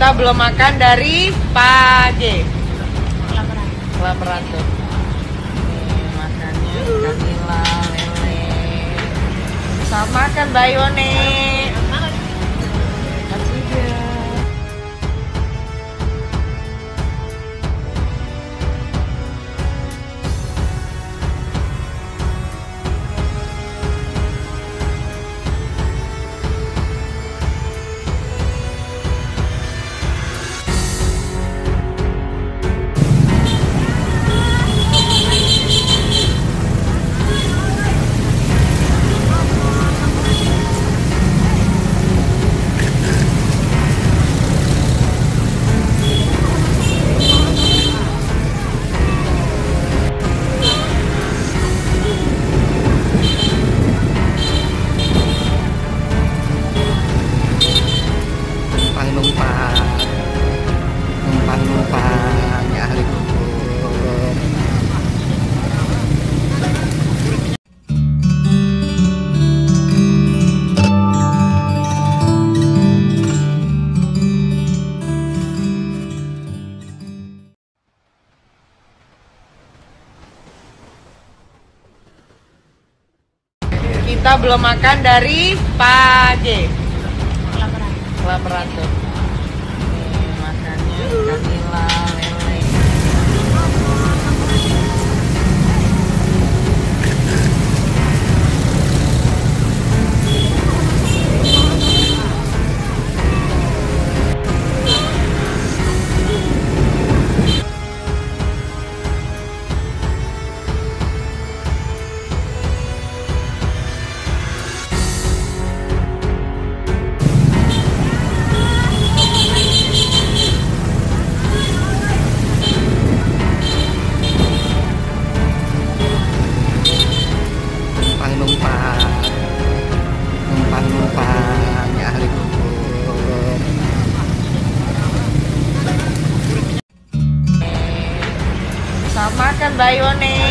Kita belum makan dari pagi. Kelaparan tuh. Makannya ikan nila, lele. Selamat makan Mbak Yone. Makasih ya. numpang ya ahli bubur. Kita belum makan dari pagi. Kelaparan tuh. Makannya ikan nila, lele. numpang ya ahli bubur. Selamat makan Mbak Yone.